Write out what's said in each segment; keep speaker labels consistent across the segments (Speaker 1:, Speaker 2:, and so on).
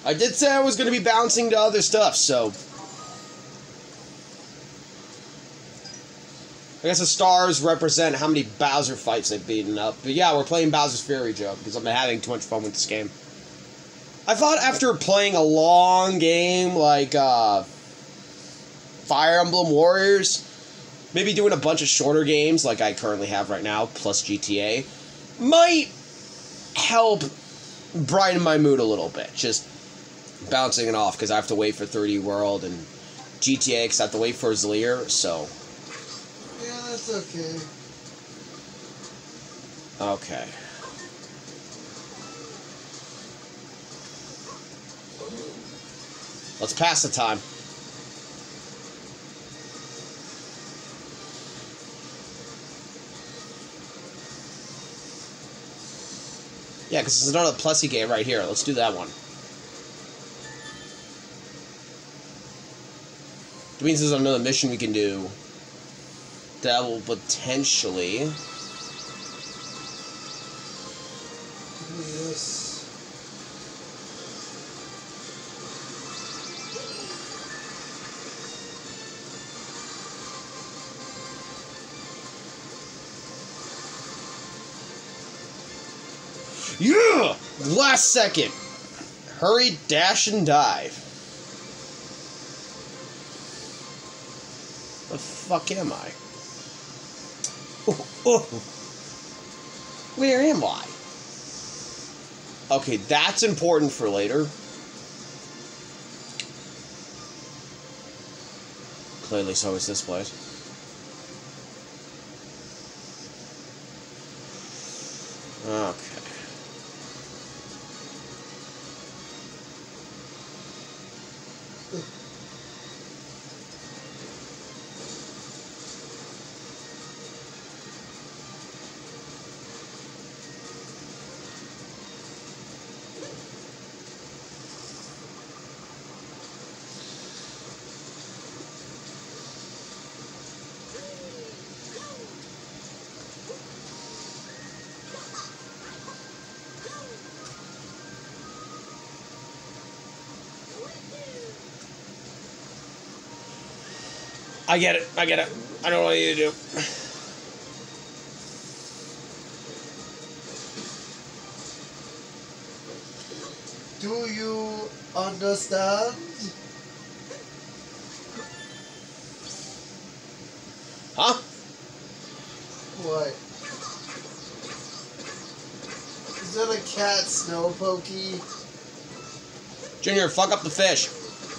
Speaker 1: I did say I was going to be bouncing to other stuff, so... I guess the stars represent how many Bowser fights I've beaten up. But yeah, we're playing Bowser's Fury, Joe, because I'm having too much fun with this game. I thought after playing a long game like Fire Emblem Warriors, maybe doing a bunch of shorter games like I currently have right now, plus GTA, might help brighten my mood a little bit. Just bouncing it off, because I have to wait for 3D World, and GTA, because I have to wait for Zlear, so...
Speaker 2: Yeah, that's okay.
Speaker 1: Okay. Let's pass the time. Yeah, because there's another Plessy game right here. Let's do that one. It means there's another mission we can do that will potentially...
Speaker 2: Yes.
Speaker 1: Yeah! Last second. Hurry, dash, and dive. The fuck am I? Oh. Where am I? Okay, that's important for later. Clearly so is this place. Okay. I get it. I don't know what you do.
Speaker 2: Do you understand?
Speaker 1: Huh?
Speaker 2: What? Is that a cat snow pokey?
Speaker 1: Junior, fuck up the fish.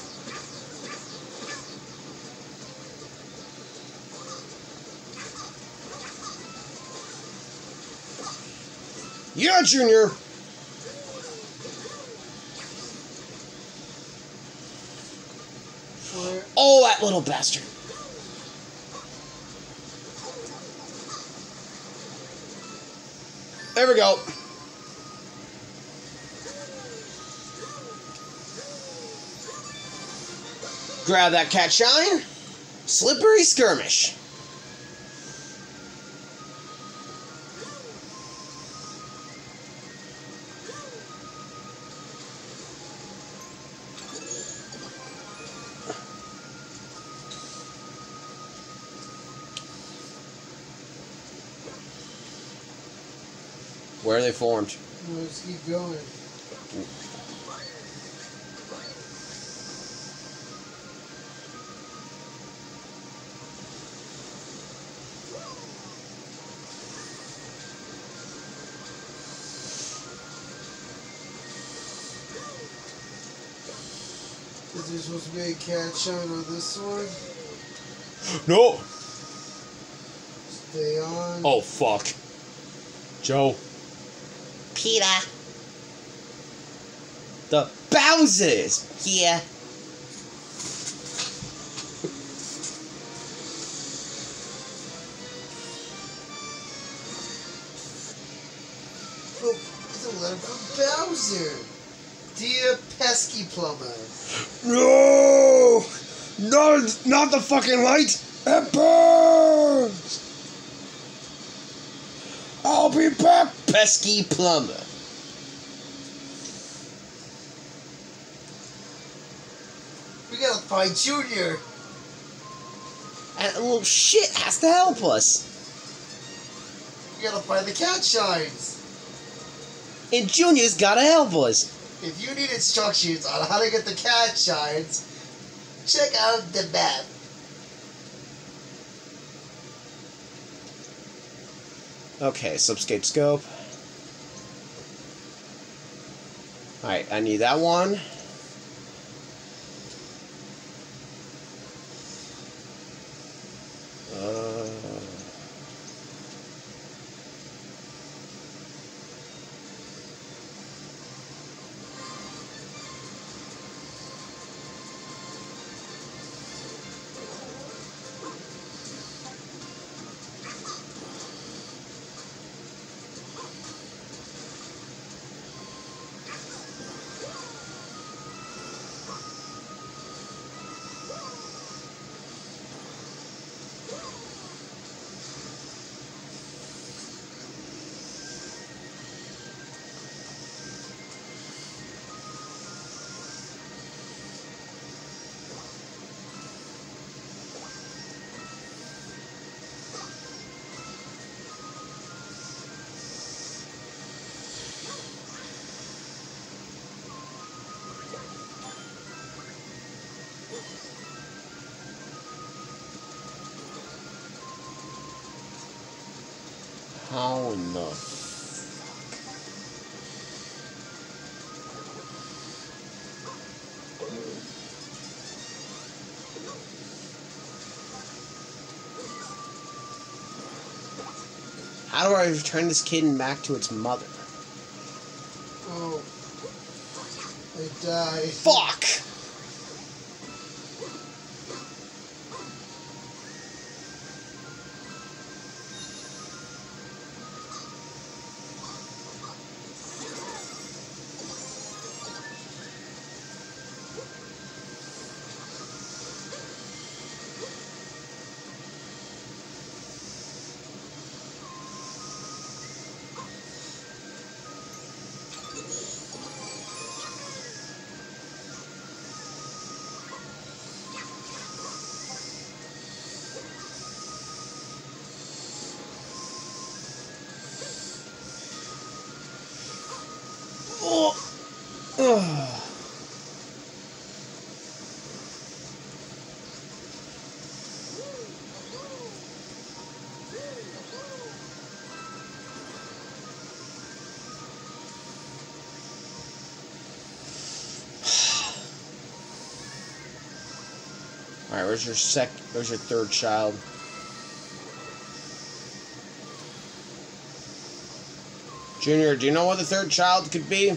Speaker 1: Yeah, Junior!
Speaker 2: Where?
Speaker 1: Oh, that little bastard. There we go. Grab that cat shine. Slippery skirmish. Where are they formed?
Speaker 2: Let's keep going. Is there supposed to be a cat shine on this one?
Speaker 1: No!
Speaker 2: Stay on.
Speaker 1: Oh, fuck. Joe.
Speaker 3: Peter.
Speaker 1: The Bowsers!
Speaker 3: Here.
Speaker 2: Oh, it's a letter from Bowser. Dear pesky plumber.
Speaker 1: No! Not the fucking light! It burns! I'll be back, pesky plumber.
Speaker 2: We gotta find Junior.
Speaker 1: And little shit has to help us.
Speaker 2: We gotta find the cat shines.
Speaker 1: And Junior's gotta help us.
Speaker 2: If you need instructions on how to get the cat shines, check out the map.
Speaker 1: Okay, subscape scope. Alright, I need that one. How in the How do I return this kitten back to its mother?
Speaker 2: Oh. I died.
Speaker 1: Fuck! Ugh. Alright, where's your third child? Junior, do you know what the third child could be?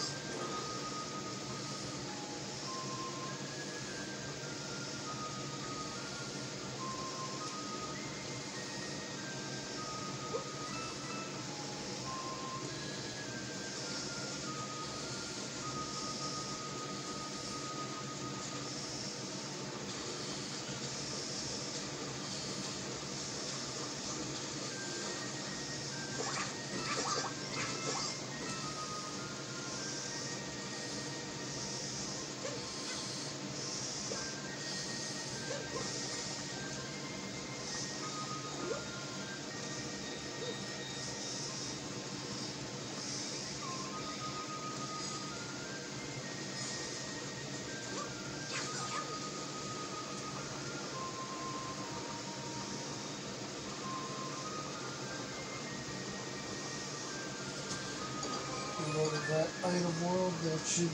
Speaker 2: Go to that item world that should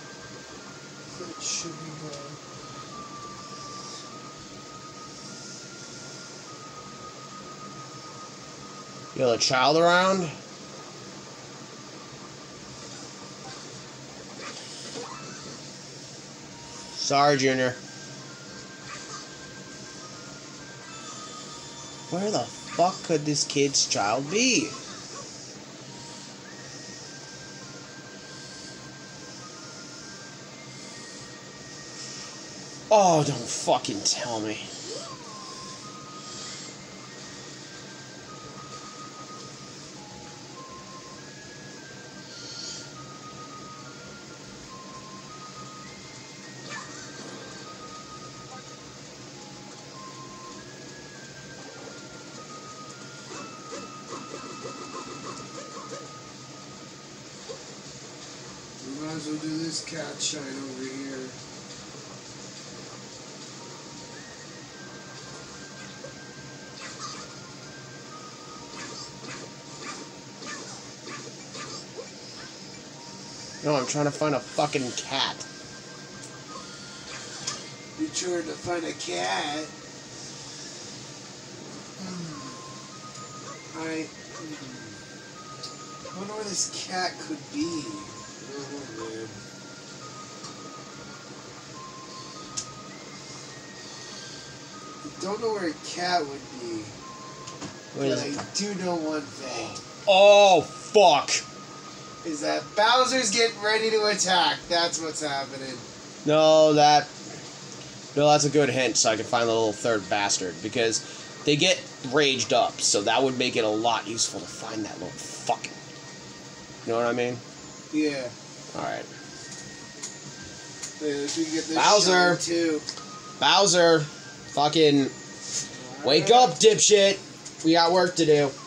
Speaker 2: be done.
Speaker 1: You got a child around? Sorry, Junior. Where the fuck could this kid's child be? Oh, don't fucking tell me.
Speaker 2: also do this cat shine over here.
Speaker 1: No, I'm trying to find a fucking cat.
Speaker 2: You're trying to find a cat? I wonder where this cat could be. Oh, man. I don't know where a cat would be. But I do know one thing.
Speaker 1: Oh, fuck.
Speaker 2: Is that Bowser's getting ready to attack. That's what's happening.
Speaker 1: No, that's a good hint, so I can find the little third bastard, because they get raged up, so that would make it a lot useful to find that little fucking... You know what I mean?
Speaker 2: Yeah.
Speaker 1: Alright.
Speaker 2: If we can get this
Speaker 1: Bowser!
Speaker 2: shine, too.
Speaker 1: Bowser! Fucking... Wake up, dipshit! We got work to do.